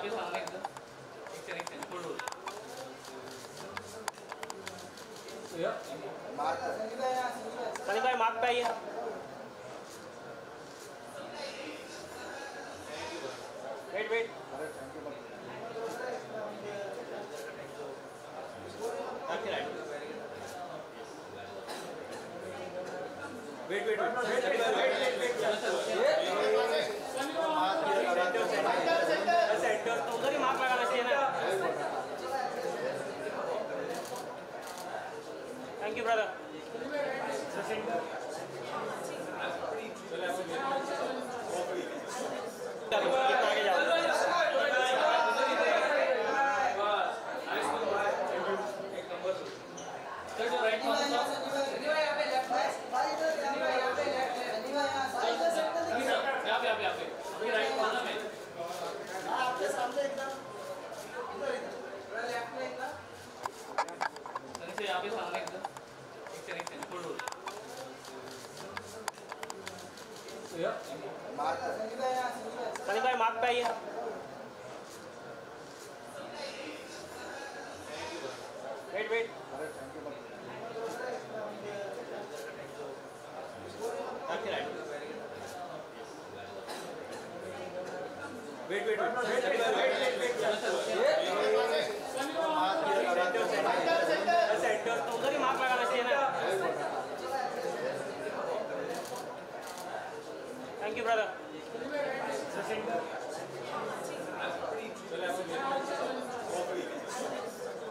पे सामने एकदम एक सेकंड थोड़ा सनी भाई मार्क पे आइए। वेट वेट आपके राइट वेट वेट सेंटर तो उधर ही मार्क लगाना चाहिए ना। Thank you brother. आगे जाओ। आपके सामने एकदम यहाँ पे सामने एकदम एक सेकंड थोड़ा सनी भाई मार्क पे आइए। वेट वेट आपके राइट वेट वेट सेंटर तो उधर ही मार्क लगाना चाहिए ना। Thank you brother.